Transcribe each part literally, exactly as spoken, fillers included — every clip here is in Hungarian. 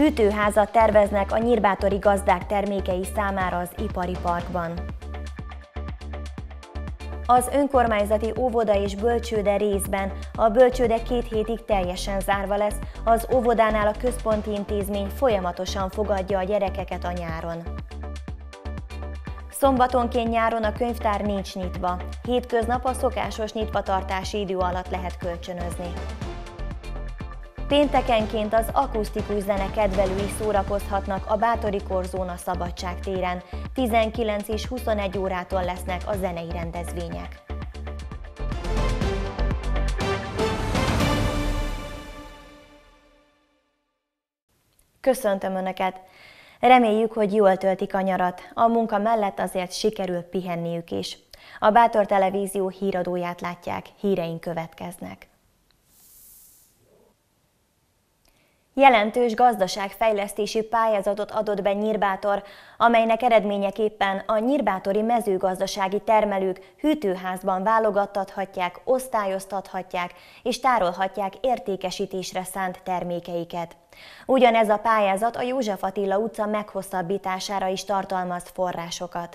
Hűtőházat terveznek a nyírbátori gazdák termékei számára az ipari parkban. Az önkormányzati óvoda és bölcsőde részben, a bölcsőde két hétig teljesen zárva lesz, az óvodánál a központi intézmény folyamatosan fogadja a gyerekeket a nyáron. Szombatonként nyáron a könyvtár nincs nyitva, hétköznap a szokásos nyitvatartási idő alatt lehet kölcsönözni. Péntekenként az akusztikus zene kedvelői szórakozhatnak a Bátori Korzón a Szabadság téren. tizenkilenc és huszonegy órától lesznek a zenei rendezvények. Köszöntöm Önöket! Reméljük, hogy jól töltik a nyarat, a munka mellett azért sikerül pihenniük is. A Bátor Televízió híradóját látják, híreink következnek. Jelentős gazdaságfejlesztési pályázatot adott be Nyírbátor, amelynek eredményeképpen a nyírbátori mezőgazdasági termelők hűtőházban válogattathatják, osztályoztathatják és tárolhatják értékesítésre szánt termékeiket. Ugyanez a pályázat a József Attila utca meghosszabbítására is tartalmaz forrásokat.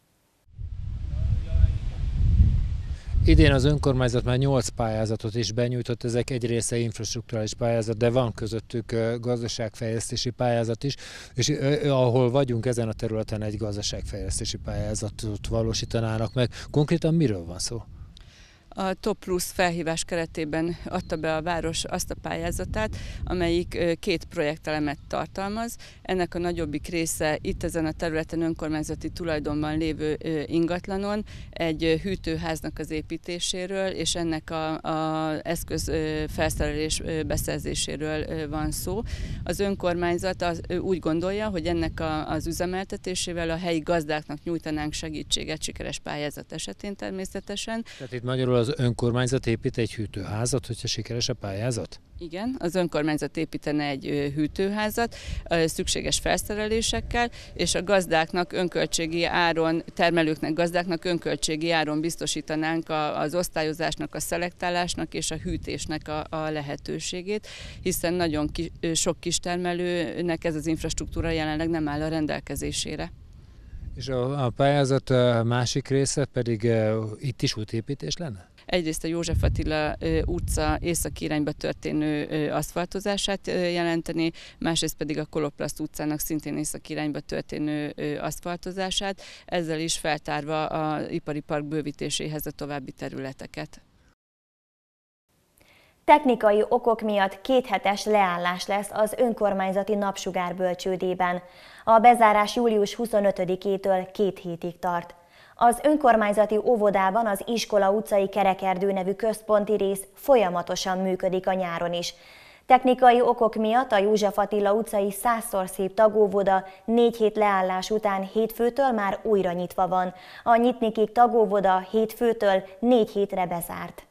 Idén az önkormányzat már nyolc pályázatot is benyújtott, ezek egy része infrastrukturális pályázat, de van közöttük gazdaságfejlesztési pályázat is, és ahol vagyunk ezen a területen egy gazdaságfejlesztési pályázatot valósítanának meg. Konkrétan miről van szó? A Top Plus felhívás keretében adta be a város azt a pályázatát, amelyik két projektelemet tartalmaz. Ennek a nagyobbik része itt ezen a területen önkormányzati tulajdonban lévő ingatlanon egy hűtőháznak az építéséről és ennek az eszköz felszerelés beszerzéséről van szó. Az önkormányzat az, úgy gondolja, hogy ennek a, az üzemeltetésével a helyi gazdáknak nyújtanánk segítséget sikeres pályázat esetén természetesen. Tehát itt magyarul az önkormányzat épít egy hűtőházat, hogyha sikeres a pályázat? Igen, az önkormányzat építene egy hűtőházat szükséges felszerelésekkel, és a gazdáknak önköltségi áron, termelőknek, gazdáknak önköltségi áron biztosítanánk az osztályozásnak, a szelektálásnak és a hűtésnek a, a lehetőségét, hiszen nagyon ki, sok kistermelőnek ez az infrastruktúra jelenleg nem áll a rendelkezésére. És a, a pályázat másik része pedig itt is útépítés lenne? Egyrészt a József Attila utca északi irányba történő aszfaltozását jelenteni, másrészt pedig a Koloplaszt utcának szintén északi irányba történő aszfaltozását, ezzel is feltárva az ipari park bővítéséhez a további területeket. Technikai okok miatt kéthetes leállás lesz az önkormányzati Napsugár bölcsődében. A bezárás július huszonötödikétől két hétig tart. Az önkormányzati óvodában az Iskola utcai Kerekerdő nevű központi rész folyamatosan működik a nyáron is. Technikai okok miatt a József Attila utcai Százszor Szép tagóvoda négy hét leállás után hétfőtől már újra nyitva van. A Nyitnikék tagóvoda hétfőtől négy hétre bezárt.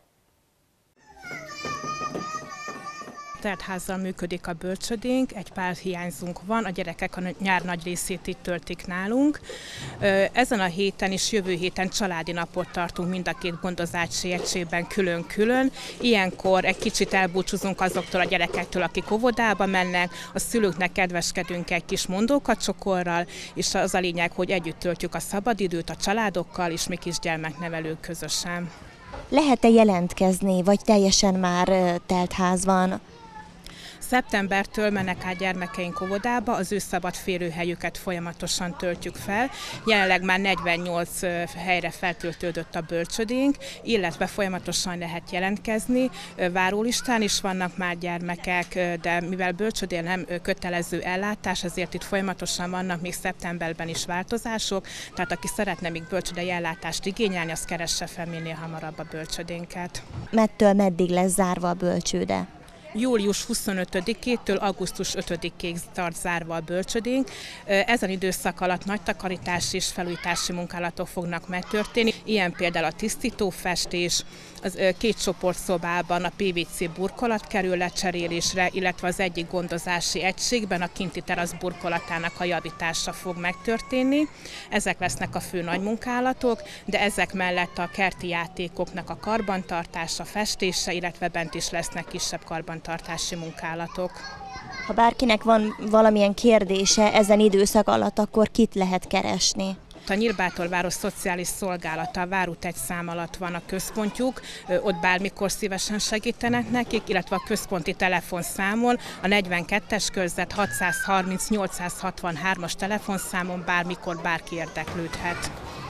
Teltházzal működik a bölcsödénk, egy pár hiányzónk van, a gyerekek a nyár nagy részét itt töltik nálunk. Ezen a héten és jövő héten családi napot tartunk mind a két gondozási egységben külön-külön. Ilyenkor egy kicsit elbúcsúzunk azoktól a gyerekektől, akik óvodába mennek, a szülőknek kedveskedünk egy kis mondókacsokorral, és az a lényeg, hogy együtt töltjük a szabadidőt a családokkal és mi kisgyermeknevelők közösen. Lehet-e jelentkezni, vagy teljesen már teltház van? Szeptembertől mennek át gyermekeink óvodába, az ő szabad férőhelyüket folyamatosan töltjük fel. Jelenleg már negyvennyolc helyre feltöltődött a bölcsödénk, illetve folyamatosan lehet jelentkezni. Várólistán is vannak már gyermekek, de mivel bölcsödén nem kötelező ellátás, ezért itt folyamatosan vannak még szeptemberben is változások. Tehát aki szeretne még bölcsödei ellátást igényelni, az keresse fel minél hamarabb a bölcsödénket. Mettől meddig lesz zárva a bölcsőde? július huszonötödikétől augusztus ötödikéig tart zárva a bölcsödénk. Ezen időszak alatt nagy takarítás és felújítási munkálatok fognak megtörténni. Ilyen például a tisztítófestés, az két csoportszobában a pé vé cé burkolat kerül lecserélésre, illetve az egyik gondozási egységben a kinti terasz burkolatának a javítása fog megtörténni. Ezek lesznek a fő nagy munkálatok, de ezek mellett a kerti játékoknak a karbantartása, festése, illetve bent is lesznek kisebb karbantartása karbantartási munkálatok. Ha bárkinek van valamilyen kérdése ezen időszak alatt, akkor kit lehet keresni? A Nyírbátorváros Szociális Szolgálata, a Várút egy szám alatt van a központjuk, ott bármikor szívesen segítenek nekik, illetve a központi telefonszámon, a negyvenkettes körzet hatszázharminc nyolcszázhatvanhármas telefonszámon bármikor bárki érdeklődhet.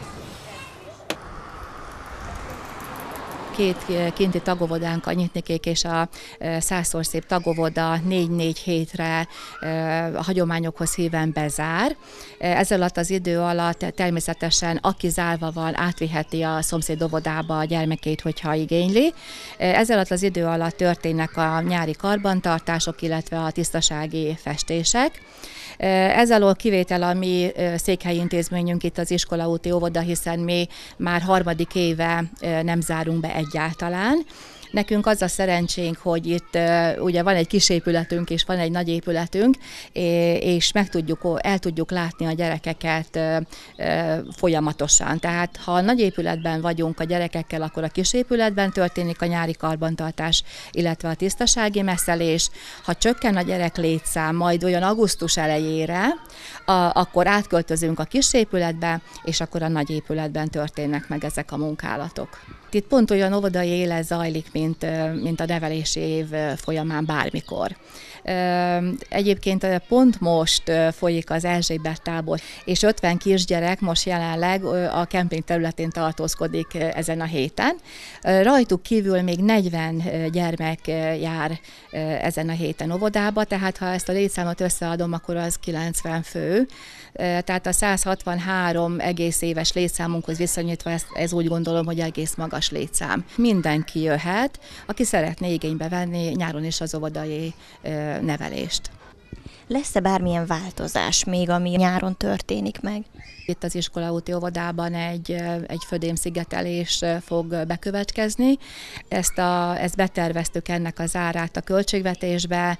Két kinti tagóvodánk, a Nyitnikék és a Százszor Szép tagóvoda négy-négy hétre a hagyományokhoz híven bezár. Ez alatt az idő alatt természetesen aki zárva van, átviheti a szomszéd óvodába a gyermekét, hogyha igényli. Ez alatt az idő alatt történnek a nyári karbantartások, illetve a tisztasági festések. Ez alól kivétel a mi székhelyi intézményünk itt az Iskolaúti óvoda, hiszen mi már harmadik éve nem zárunk be egyáltalán. Nekünk az a szerencsénk, hogy itt ugye van egy kis épületünk és van egy nagy épületünk, és meg tudjuk, el tudjuk látni a gyerekeket folyamatosan. Tehát ha a nagy épületben vagyunk a gyerekekkel, akkor a kis épületben történik a nyári karbantartás, illetve a tisztasági messzelés. Ha csökken a gyerek létszám, majd olyan augusztus elejére, a, akkor átköltözünk a kis épületbe, és akkor a nagy épületben történnek meg ezek a munkálatok. Itt pont olyan óvodai élet zajlik, mint, mint a nevelési év folyamán bármikor. Egyébként pont most folyik az Erzsébet tábor, és ötven kisgyerek most jelenleg a kemping területén tartózkodik ezen a héten. Rajtuk kívül még negyven gyermek jár ezen a héten óvodába, tehát ha ezt a létszámot összeadom, akkor az kilencven fő. Tehát a száz hatvanhárom egész éves létszámunkhoz viszonyítva ez, ez úgy gondolom, hogy egész magas létszám. Mindenki jöhet, aki szeretné igénybe venni nyáron is az óvodai nevelést. Lesz-e bármilyen változás még, ami nyáron történik meg? Itt az Iskolaúti óvodában egy, egy födémszigetelés fog bekövetkezni. Ezt, a, ezt beterveztük ennek az árát a költségvetésbe.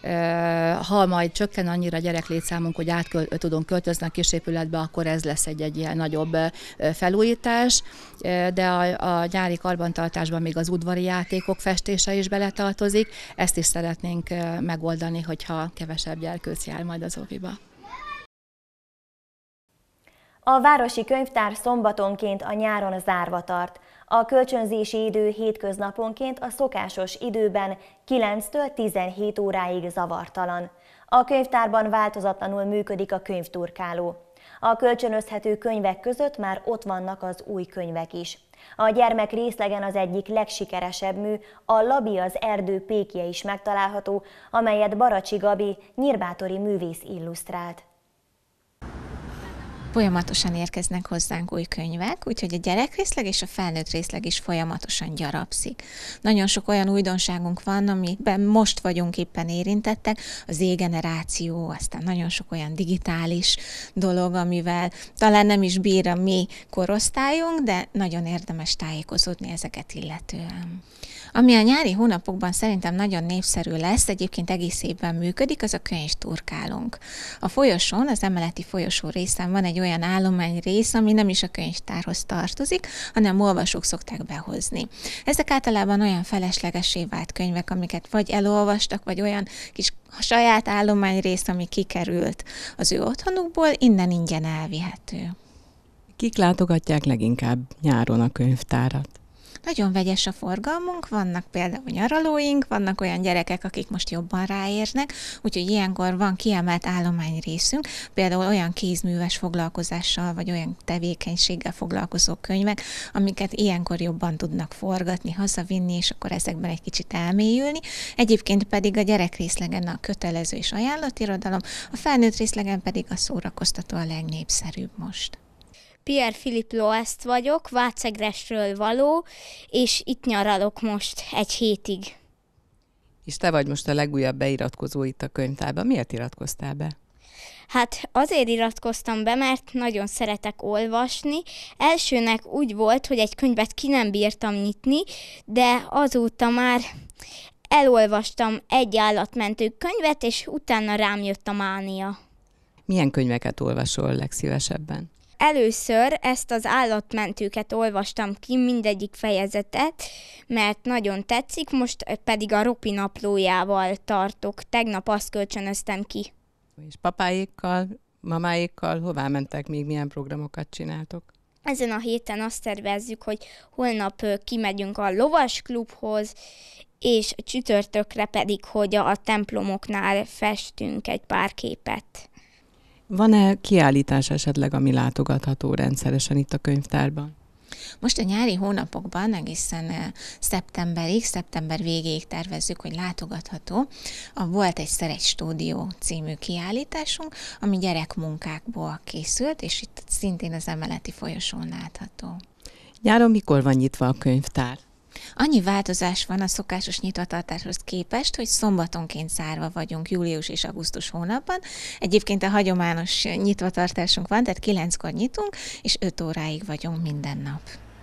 Ha majd csökken annyira gyereklétszámunk, hogy át tudunk költözni a kisépületbe, akkor ez lesz egy, egy ilyen nagyobb felújítás. De a, a nyári karbantartásban még az udvari játékok festése is beletartozik. Ezt is szeretnénk megoldani, hogyha kevesebb gyerkőc jár majd az óviba. A városi könyvtár szombatonként a nyáron zárva tart. A kölcsönzési idő hétköznaponként a szokásos időben kilenctől tizenhét óráig zavartalan. A könyvtárban változatlanul működik a könyvturkáló. A kölcsönözhető könyvek között már ott vannak az új könyvek is. A gyermek részlegen az egyik legsikeresebb mű, a Labi az erdő pékje is megtalálható, amelyet Baracsi Gabi, nyírbátori művész illusztrált. Folyamatosan érkeznek hozzánk új könyvek, úgyhogy a gyerekrészleg és a felnőtt részleg is folyamatosan gyarapszik. Nagyon sok olyan újdonságunk van, amiben most vagyunk éppen érintettek, az Z-generáció, aztán nagyon sok olyan digitális dolog, amivel talán nem is bír a mi korosztályunk, de nagyon érdemes tájékozódni ezeket illetően. Ami a nyári hónapokban szerintem nagyon népszerű lesz, egyébként egész évben működik, az a könyvturkálónk. A folyosón, az emeleti folyosó részen van egy olyan állományrész, ami nem is a könyvtárhoz tartozik, hanem olvasók szokták behozni. Ezek általában olyan feleslegessé vált könyvek, amiket vagy elolvastak, vagy olyan kis saját állományrész, ami kikerült az ő otthonukból, innen ingyen elvihető. Kik látogatják leginkább nyáron a könyvtárat? Nagyon vegyes a forgalmunk, vannak például nyaralóink, vannak olyan gyerekek, akik most jobban ráérnek, úgyhogy ilyenkor van kiemelt állományrészünk, például olyan kézműves foglalkozással, vagy olyan tevékenységgel foglalkozó könyvek, amiket ilyenkor jobban tudnak forgatni, hazavinni, és akkor ezekben egy kicsit elmélyülni. Egyébként pedig a gyerekrészlegen a kötelező és ajánlott irodalom, a felnőtt részlegen pedig a szórakoztató a legnépszerűbb most. Pierre Philippe Loest vagyok, Vácegresről való, és itt nyaralok most egy hétig. És te vagy most a legújabb beiratkozó itt a könyvtárban. Miért iratkoztál be? Hát azért iratkoztam be, mert nagyon szeretek olvasni. Elsőnek úgy volt, hogy egy könyvet ki nem bírtam nyitni, de azóta már elolvastam egy állatmentő könyvet, és utána rám jött a mánia. Milyen könyveket olvasol legszívesebben? először ezt az állatmentőket olvastam ki, mindegyik fejezetet, mert nagyon tetszik, most pedig a Ropi naplójával tartok. Tegnap azt kölcsönöztem ki. És papáékkal, mamáékkal hová mentek még, milyen programokat csináltok? Ezen a héten azt tervezzük, hogy holnap kimegyünk a lovasklubhoz, és csütörtökre pedig, hogy a templomoknál festünk egy pár képet. Van-e kiállítás esetleg, ami látogatható rendszeresen itt a könyvtárban? Most a nyári hónapokban egészen szeptemberig, szeptember végéig tervezzük, hogy látogatható. A Volt egyszer egy stúdió című kiállításunk, ami gyerekmunkákból készült, és itt szintén az emeleti folyosón látható. Nyáron mikor van nyitva a könyvtár? Annyi változás van a szokásos nyitvatartáshoz képest, hogy szombatonként zárva vagyunk július és augusztus hónapban. Egyébként a hagyományos nyitvatartásunk van, tehát kilenckor nyitunk, és öt óráig vagyunk minden nap.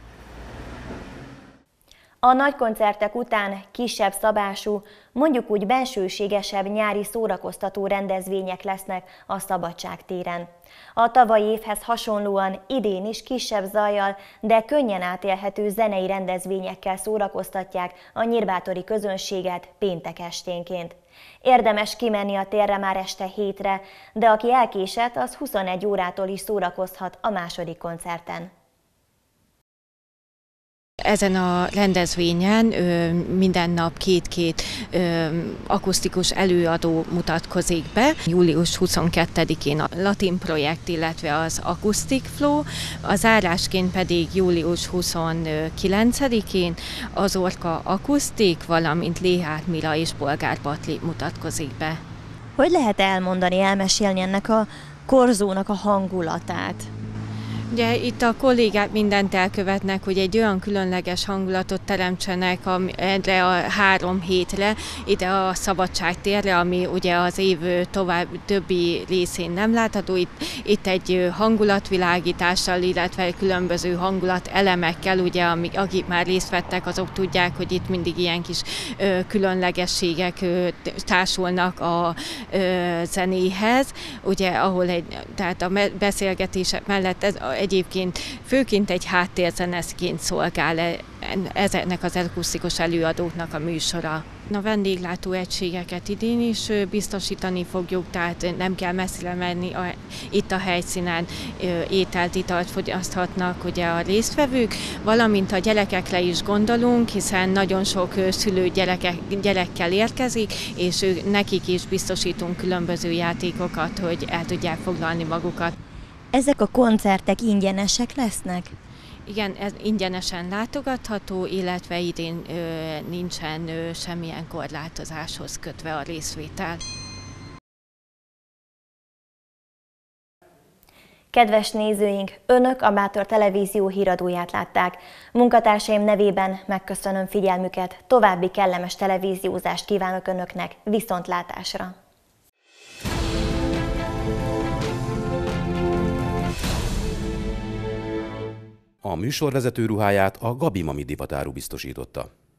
A nagy koncertek után kisebb szabású, mondjuk úgy bensőségesebb nyári szórakoztató rendezvények lesznek a Szabadságtéren. A tavalyi évhez hasonlóan idén is kisebb zajjal, de könnyen átélhető zenei rendezvényekkel szórakoztatják a nyírbátori közönséget péntek esténként. Érdemes kimenni a térre már este hétre, de aki elkésett, az huszonegy órától is szórakozhat a második koncerten. Ezen a rendezvényen ö, minden nap két-két ö, akusztikus előadó mutatkozik be. július huszonkettedikén a Latin projekt, illetve az Acoustic Flow, a zárásként pedig július huszonkilencedikén az Orka Akusztik, valamint Léhát Mila és Bolgár Patli mutatkozik be. Hogy lehet elmondani, elmesélni ennek a korzónak a hangulatát? Ugye itt a kollégák mindent elkövetnek, hogy egy olyan különleges hangulatot teremtsenek erre a három hétre, ide a Szabadságtérre, ami ugye az év tovább többi részén nem látható. Itt, itt egy hangulatvilágítással, illetve különböző hangulatelemekkel, ugye, amik, akik már részt vettek, azok tudják, hogy itt mindig ilyen kis ö, különlegességek ö, társulnak a ö, zenéhez, ugye, ahol egy, tehát a beszélgetések mellett ez egyébként főként egy háttérzeneszként szolgál ezeknek az akusztikus előadóknak a műsora. A vendéglátó egységeket idén is biztosítani fogjuk, tehát nem kell messzire menni, a, itt a helyszínen ételt, italt fogyaszthatnak ugye a résztvevők, valamint a gyerekekre is gondolunk, hiszen nagyon sok szülő gyereke, gyerekkel érkezik, és ő, nekik is biztosítunk különböző játékokat, hogy el tudják foglalni magukat. Ezek a koncertek ingyenesek lesznek? Igen, ez ingyenesen látogatható, illetve idén ö, nincsen ö, semmilyen korlátozáshoz kötve a részvétel. Kedves nézőink, Önök a Bátor Televízió híradóját látták. Munkatársaim nevében megköszönöm figyelmüket, további kellemes televíziózást kívánok Önöknek, viszontlátásra! A műsorvezető ruháját a Gabi Mami divatáru biztosította.